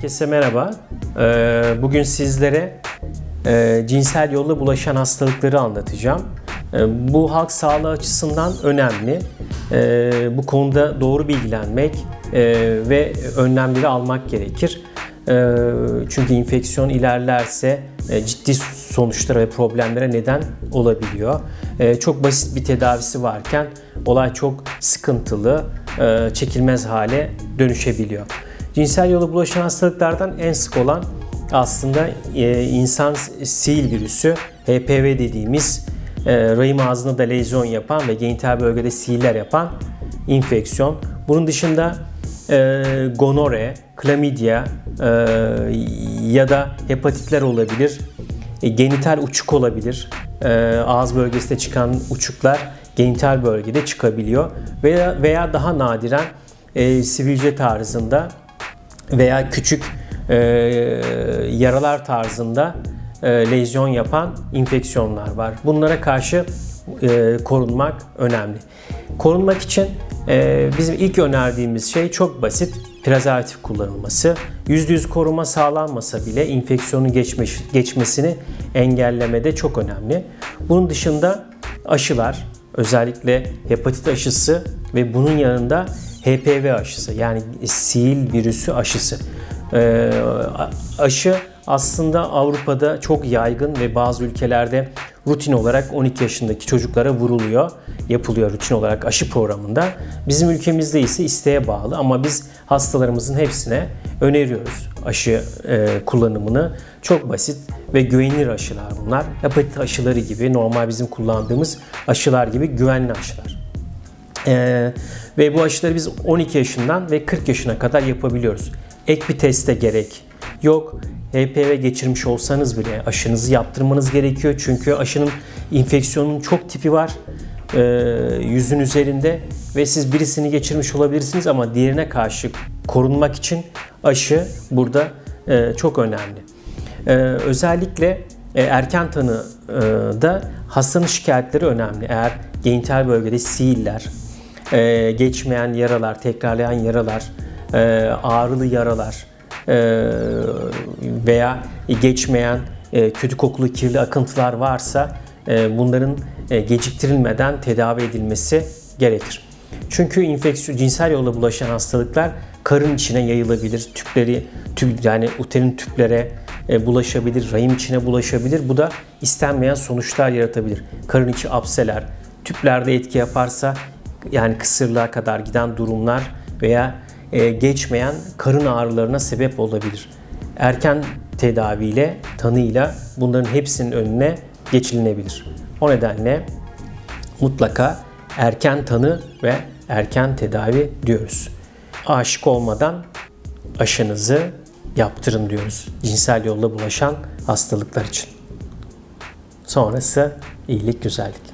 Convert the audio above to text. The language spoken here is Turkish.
Herkese merhaba. Bugün sizlere cinsel yolla bulaşan hastalıkları anlatacağım. Bu halk sağlığı açısından önemli. Bu konuda doğru bilgilenmek ve önlemleri almak gerekir. Çünkü enfeksiyon ilerlerse ciddi sonuçlara ve problemlere neden olabiliyor. Çok basit bir tedavisi varken olay çok sıkıntılı, çekilmez hale dönüşebiliyor. Cinsel yolla bulaşan hastalıklardan en sık olan aslında insan sil virüsü, HPV dediğimiz rahim ağzında da lezyon yapan ve genital bölgede sihirler yapan enfeksiyon. Bunun dışında gonore, klamidya ya da hepatitler olabilir. Genital uçuk olabilir. Ağız bölgesinde çıkan uçuklar genital bölgede çıkabiliyor. Veya daha nadiren sivilce tarzında veya küçük yaralar tarzında lezyon yapan enfeksiyonlar var. Bunlara karşı korunmak önemli. Korunmak için bizim ilk önerdiğimiz şey çok basit. Prezervatif kullanılması. %100 koruma sağlanmasa bile enfeksiyonun geçmesini engellemede çok önemli. Bunun dışında aşılar, özellikle hepatit aşısı ve bunun yanında HPV aşısı, yani sil virüsü aşısı. Aşı aslında Avrupa'da çok yaygın ve bazı ülkelerde rutin olarak 12 yaşındaki çocuklara yapılıyor rutin olarak aşı programında. Bizim ülkemizde ise isteğe bağlı ama biz hastalarımızın hepsine öneriyoruz aşı kullanımını. Çok basit ve güvenilir aşılar bunlar. Hepatit aşıları gibi, normal bizim kullandığımız aşılar gibi güvenli aşılar. Ve bu aşıları biz 12 yaşından ve 40 yaşına kadar yapabiliyoruz. Ek bir teste gerek yok. HPV geçirmiş olsanız bile aşınızı yaptırmanız gerekiyor. Çünkü aşının, enfeksiyonun çok tipi var yüzün üzerinde ve siz birisini geçirmiş olabilirsiniz ama diğerine karşı korunmak için aşı burada çok önemli. Özellikle erken tanıda hastanın şikayetleri önemli. Eğer genital bölgede sihirler, geçmeyen yaralar, tekrarlayan yaralar, ağrılı yaralar veya geçmeyen kötü kokulu kirli akıntılar varsa bunların geciktirilmeden tedavi edilmesi gerekir. Çünkü cinsel yolla bulaşan hastalıklar karın içine yayılabilir, yani uterin tüplere bulaşabilir, rahim içine bulaşabilir. Bu da istenmeyen sonuçlar yaratabilir. Karın içi apseler, tüplerde etki yaparsa yani kısırlığa kadar giden durumlar veya geçmeyen karın ağrılarına sebep olabilir. Erken tedaviyle, tanıyla bunların hepsinin önüne geçilebilir. O nedenle mutlaka erken tanı ve erken tedavi diyoruz. Aşık olmadan aşınızı yaptırın diyoruz cinsel yolla bulaşan hastalıklar için. Sonrası iyilik, güzellik.